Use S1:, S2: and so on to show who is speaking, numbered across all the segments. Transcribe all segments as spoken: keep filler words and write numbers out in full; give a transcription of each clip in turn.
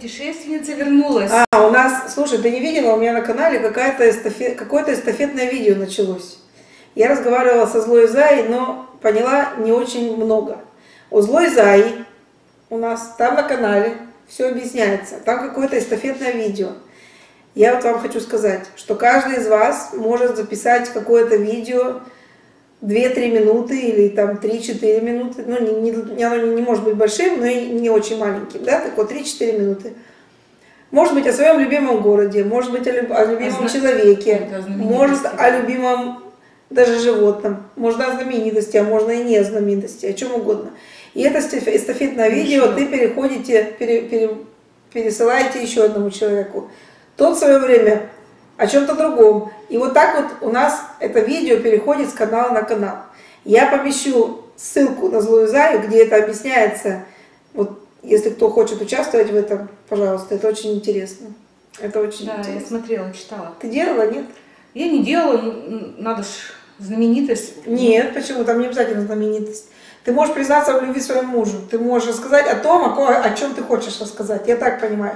S1: путешественница вернулась.
S2: А, у нас, слушай, ты не видела, у меня на канале какая-то эстафет, какое-то эстафетное видео началось. Я разговаривала со Злой Заей, но поняла не очень много. У Злой Заи у нас там на канале все объясняется. Там какое-то эстафетное видео. Я вот вам хочу сказать, что каждый из вас может записать какое-то видео две-три минуты или там три-четыре минуты. Ну, не, не, оно не может быть большим, но и не очень маленьким. Да? Так вот, три-четыре минуты. Может быть, о своем любимом городе, может быть, о, люб, о любимом а человеке, может, о любимом даже животном, можно о знаменитости, а можно и не о знаменитости, о чем угодно. И это эстафетное видео ты переходите, пере, пере, пересылаете еще одному человеку. Тот в свое время о чем-то другом. И вот так вот у нас это видео переходит с канала на канал. Я помещу ссылку на Злую Заю, где это объясняется. Вот если кто хочет участвовать в этом, пожалуйста, это очень интересно. Это очень
S1: да,
S2: интересно.
S1: Я смотрела, читала.
S2: Ты делала, нет?
S1: Я не делала, надо ж знаменитость.
S2: Нет, почему? Там не обязательно знаменитость. Ты можешь признаться в любви своему мужу. Ты можешь рассказать о том, о чем ты хочешь рассказать. Я так понимаю.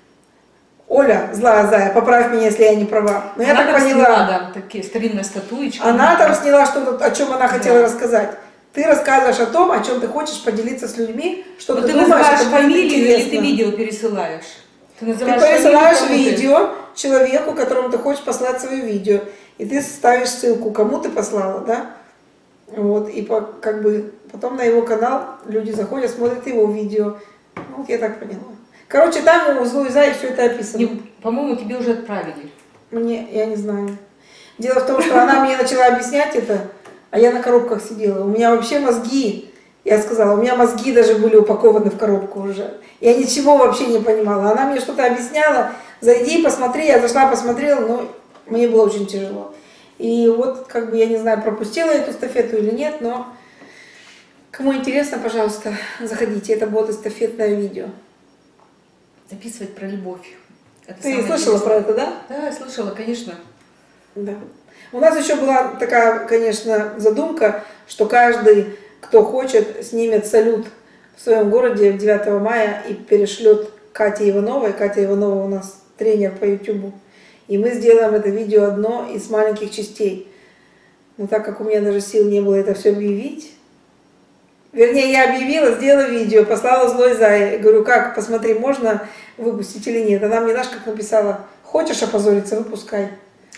S2: Оля, Злая Зая, поправь меня, если я не права. Но я
S1: она
S2: так
S1: там
S2: поняла.
S1: Сняла, да, такие старинные статуечки.
S2: Она там сняла что-то, о чем она хотела
S1: да.
S2: рассказать. Ты рассказываешь о том, о чем ты хочешь поделиться с людьми, что
S1: Но
S2: ты,
S1: ты
S2: думаешь,
S1: называешь
S2: это будет
S1: фамилию или
S2: интересно.
S1: ты видео пересылаешь? Ты,
S2: Ты
S1: называешь
S2: пересылаешь
S1: фамилию,
S2: видео человеку, которому ты хочешь послать свое видео, и ты ставишь ссылку, кому ты послала, да? Вот, и по, как бы потом на его канал люди заходят, смотрят его видео. Ну, вот я так поняла. Короче, там у Злой Заи все это описано.
S1: По-моему, тебе уже отправили.
S2: Мне, я не знаю. Дело в том, что она мне начала объяснять это, а я на коробках сидела. У меня вообще мозги, я сказала, у меня мозги даже были упакованы в коробку уже. Я ничего вообще не понимала. Она мне что-то объясняла, зайди, посмотри. Я зашла, посмотрела, но мне было очень тяжело. И вот, как бы, я не знаю, пропустила эту эстафету или нет, но кому интересно, пожалуйста, заходите. Это будет эстафетное видео.
S1: Записывать про любовь. Это
S2: Ты слышала интересное. Про это, да?
S1: Да, я слышала, конечно.
S2: Да. У нас еще была такая, конечно, задумка, что каждый, кто хочет, снимет салют в своем городе девятого мая и перешлет Кате Ивановой. Катя Иванова у нас тренер по ютубу. И мы сделаем это видео одно из маленьких частей. Но так как у меня даже сил не было это все объявить, вернее, я объявила, сделала видео, послала Злой Зае. Говорю, как, посмотри, можно выпустить или нет. Она мне, знаешь, как написала, хочешь опозориться, выпускай.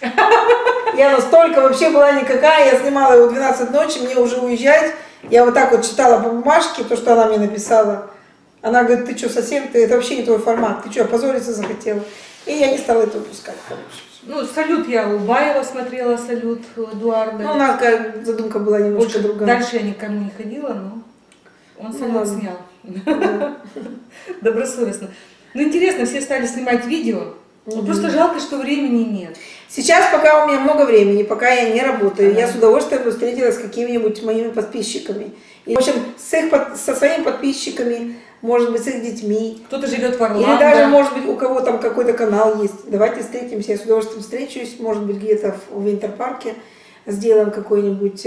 S2: Я настолько вообще была никакая, я снимала его в двенадцать ночи, мне уже уезжать. Я вот так вот читала по бумажке то, что она мне написала. Она говорит, ты что, совсем, ты, это вообще не твой формат, ты что, опозориться захотела? И я не стала это выпускать.
S1: Ну, салют я у Баева смотрела, салют Эдуарда.
S2: Ну, у нас задумка была немножко
S1: Больше,
S2: другая.
S1: Дальше я никому не ходила, но он салют ну, снял. Да. Добросовестно. Ну, интересно, все стали снимать видео. Mm-hmm. Просто жалко, что времени нет.
S2: Сейчас, пока у меня много времени, пока я не работаю, ага. я с удовольствием бы встретилась с какими-нибудь моими подписчиками. И, в общем, с их, со своими подписчиками, может быть, с их детьми.
S1: Кто-то живет в Орландо.
S2: Или даже, может быть, у кого там какой-то канал есть. Давайте встретимся, я с удовольствием встречусь, может быть, где-то в Винтерпарке сделаем какой-нибудь,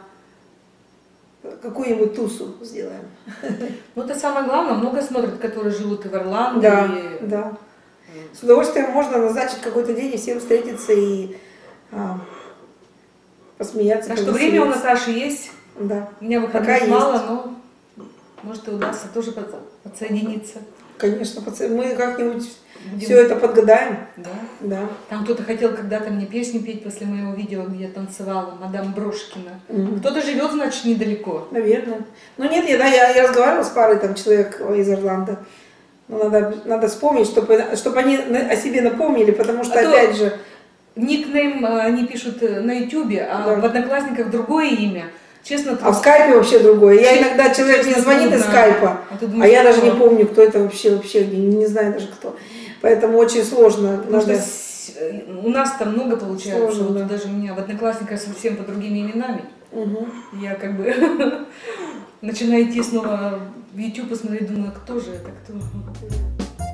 S2: какую-нибудь тусу сделаем.
S1: Ну, это самое главное, много смотрят, которые живут и в Орландо.
S2: Да,
S1: и...
S2: да. С удовольствием можно назначить какой-то день и всем встретиться и а, посмеяться.
S1: Так что время у Наташи есть.
S2: Да.
S1: У меня выходных мало, есть. Но может и удастся тоже подсоединиться.
S2: Конечно, мы как-нибудь Будем... все это подгадаем.
S1: Да.
S2: Да.
S1: Там кто-то хотел когда-то мне песню петь после моего видео, где я танцевала, мадам Брошкина. Mm-hmm. Кто-то живет, значит, недалеко.
S2: Наверное. Ну нет, я, да, я, я разговаривала с парой там человек из Орландо. Но надо, надо вспомнить, чтобы, чтобы они о себе напомнили, потому что, а опять же...
S1: Никнейм они пишут на ютубе, а да. в Одноклассниках другое имя. Честно,
S2: а в скайпе вообще другое. Я иногда, человек мне звонит из скайпа, а, думаю, а я даже не помню, кто это вообще, вообще не, не знаю даже кто. Поэтому очень сложно.
S1: Потому надо... что у нас там много получается,
S2: сложно,
S1: вот
S2: да.
S1: Даже у меня в Одноклассниках совсем по другими именами.
S2: Угу.
S1: Я как бы начинаю идти снова в YouTube посмотреть, думаю, кто же это, кто?